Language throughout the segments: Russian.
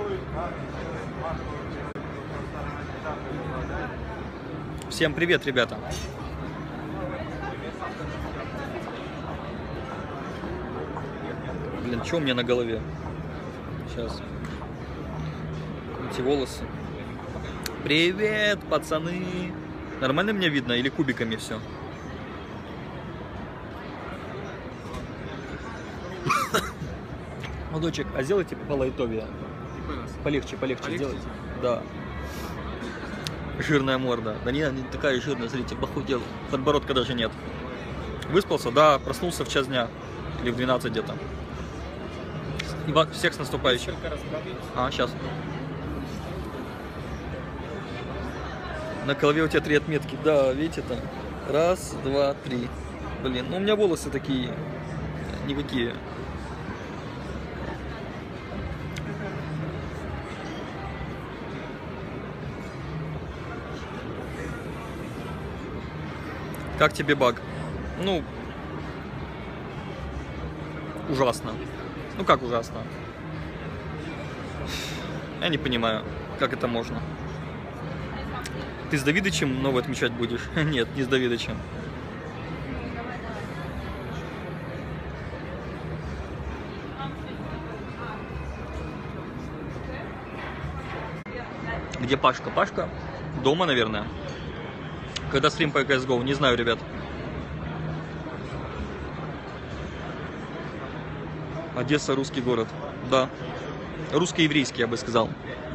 Всем привет, ребята. Блин, что у меня на голове? Сейчас. Эти волосы. Привет, пацаны. Нормально меня видно или кубиками все? Молодочек, а сделайте по лайтовее. Полегче сделайте. Да. Жирная морда. Да не такая жирная, смотрите, похудел. Подбородка даже нет. Выспался? Да, проснулся в час дня. Или в 12 где-то. Всех с наступающим. А, сейчас. На голове у тебя 3 отметки. Да, видите там? 1, 2, 3. Блин, ну у меня волосы такие. Никакие. Как тебе баг? Ну, ужасно. Ну как ужасно? Я не понимаю, как это можно. Ты с Давидычем новый отмечать будешь? Нет, не с Давидычем. Где Пашка? Пашка дома, наверное. Когда стрим по CSGO? Не знаю, ребят. Одесса — русский город. Да. Русско-еврейский, я бы сказал.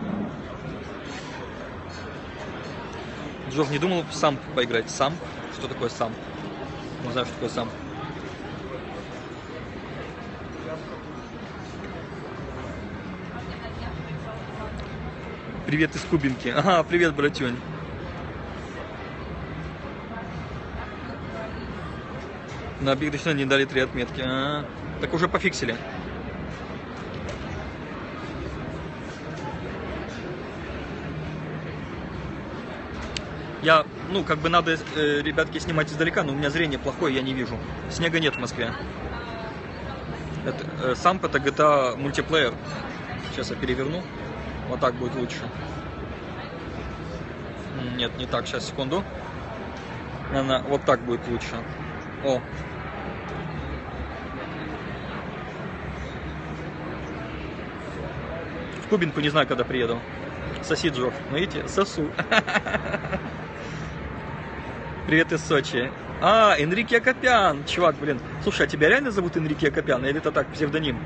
Джов, не думал сам поиграть? Сам? Что такое сам? Не знаю, что такое сам. Привет из Кубинки. Ага, привет, братюнь. На объект точно не дали 3 отметки. Так уже пофиксили. Я, ну, как бы надо, ребятки, снимать издалека, но у меня зрение плохое, я не вижу. Снега нет в Москве. Это, сам это GTA мультиплеер. Сейчас я переверну. Вот так будет лучше. Нет, не так. Сейчас, секунду. Вот так будет лучше. О. В Кубинку не знаю, когда приеду. Соси, Джов. Ну, видите, сосу. Привет из Сочи. А, Энрике Акопян. Чувак, блин. Слушай, а тебя реально зовут Энрике Акопян? Или это так, псевдоним?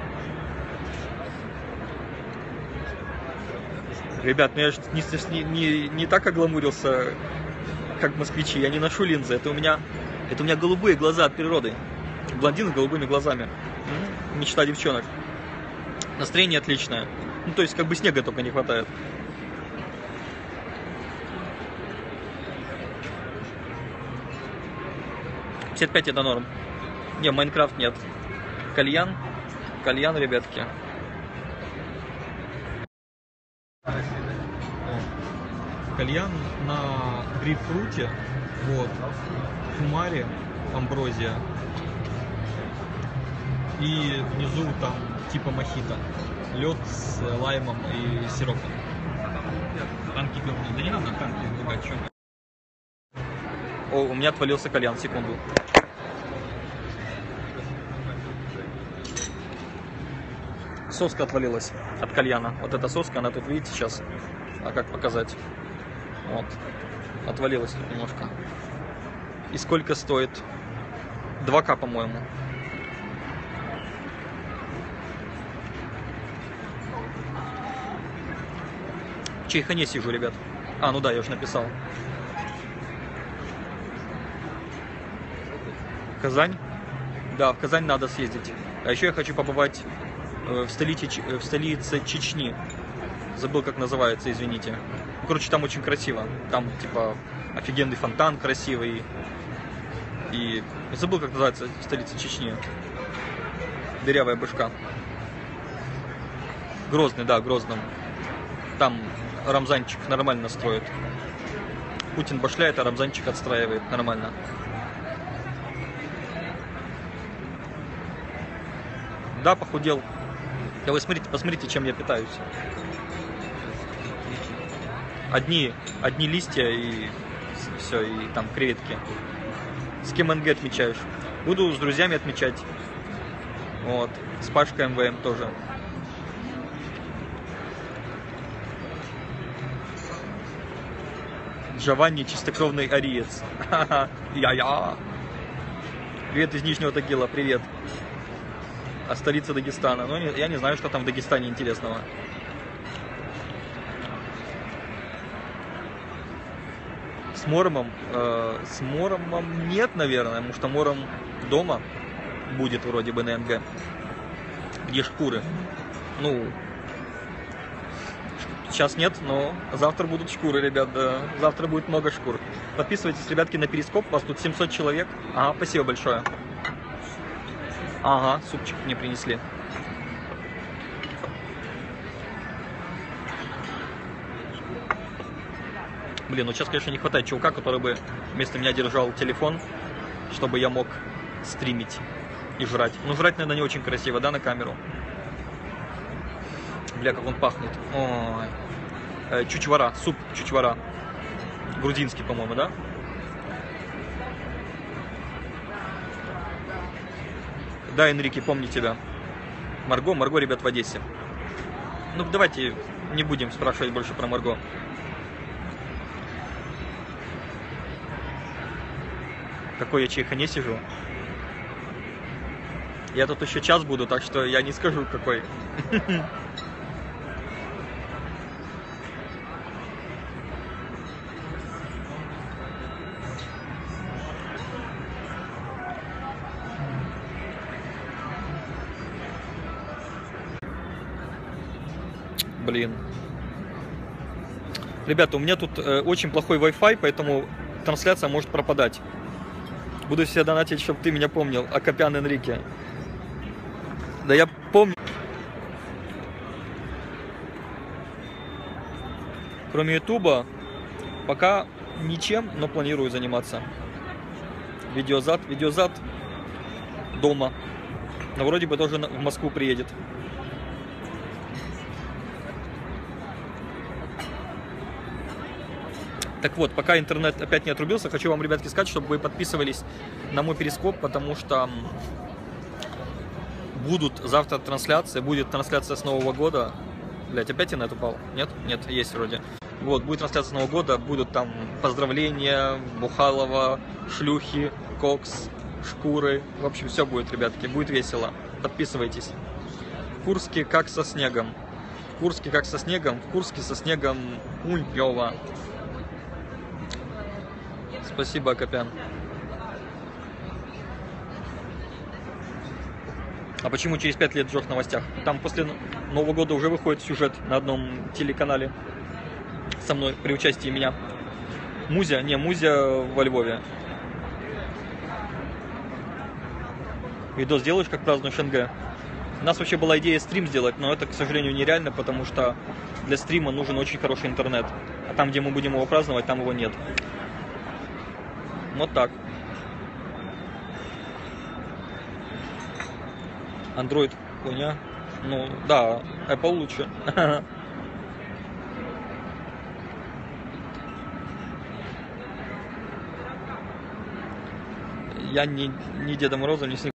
Ребят, ну я же не так огламурился, как москвичи. Я не ношу линзы. Это у меня голубые глаза от природы. Блондин с голубыми глазами. Мечта девчонок. Настроение отличное. Ну, то есть, как бы снега только не хватает. «55» это норм. Не, Майнкрафт нет. Кальян, ребятки. Кальян на грейпфруте, вот, кумаре, амброзия. И внизу там типа мохито. Лед с лаймом и сиропом. Танки пёрные. Да не надо танки ругать, чё? О, у меня отвалился кальян, секунду. Соска отвалилась от кальяна. Вот эта соска, она тут, видите, сейчас. А как показать? Вот. Отвалилась тут немножко. И сколько стоит? 2К, по-моему. В Чайхане сижу, ребят. А, ну да, я уже написал. Казань? Да, в Казань надо съездить. А еще я хочу побывать в столице Чечни. Забыл, как называется, извините. Короче, там очень красиво. Там, типа, офигенный фонтан красивый. И забыл, как называется столица Чечни. Дырявая башка. Грозный, да, Грозном. Там Рамзанчик нормально строит. Путин башляет, а Рамзанчик отстраивает нормально. Да, похудел. Да вы смотрите, посмотрите, чем я питаюсь. Одни листья и все, и там креветки. С кем НГ отмечаешь? Буду с друзьями отмечать. Вот. С Пашкой МВМ тоже. Джованни чистокровный ариец. Я-я. Привет из Нижнего Тагила, привет. А столица Дагестана? Ну, я не знаю, что там в Дагестане интересного. С Моромом? С Моромом нет, наверное, потому что Мором дома будет вроде бы на НГ. Где шкуры. Ну, сейчас нет, но завтра будут шкуры, ребят, да. Завтра будет много шкур. Подписывайтесь, ребятки, на Перископ. У вас тут 700 человек. Ага, спасибо большое. Ага, супчик мне принесли. Блин, ну сейчас, конечно, не хватает чувака, который бы вместо меня держал телефон, чтобы я мог стримить и жрать. Ну, жрать, наверное, не очень красиво, да, на камеру? Бля, как он пахнет. Ой. Чучвара, суп чучвара. Грузинский, по-моему, да? Да, Энрике, помню тебя. Марго, ребят, в Одессе. Ну, давайте не будем спрашивать больше про Марго. Какой я чайхане сижу. Я тут еще час буду, так что я не скажу, какой. Блин. Ребята, у меня тут очень плохой Wi-Fi, поэтому трансляция может пропадать. Буду себе донатить, чтобы ты меня помнил. Акопян Энрике. Да я помню. Кроме Ютуба, пока ничем, но планирую заниматься. Видеозад дома. Но вроде бы тоже в Москву приедет. Так вот, пока интернет опять не отрубился, хочу вам, ребятки, сказать, чтобы вы подписывались на мой Перископ, потому что будут завтра трансляции, будет трансляция с Нового года. Блять, опять интернет упал? Нет? Нет, есть вроде. Вот, будет трансляция с Нового года, будут там поздравления, Бухалова, шлюхи, кокс, шкуры. В общем, все будет, ребятки, будет весело. Подписывайтесь. В Курске как со снегом. В Курске как со снегом, в Курске со снегом хуёво. Спасибо, Акопян. А почему через 5 лет Джох в новостях? Там после Нового года уже выходит сюжет на одном телеканале со мной, при участии меня. Музя? Не, Музя во Львове. Видос делаешь, как празднуешь НГ? У нас вообще была идея стрим сделать, но это, к сожалению, нереально, потому что для стрима нужен очень хороший интернет. А там, где мы будем его праздновать, там его нет. Вот так. Android хуйня. Ну, да, Apple лучше. Я не Деда Мороза, не Снег.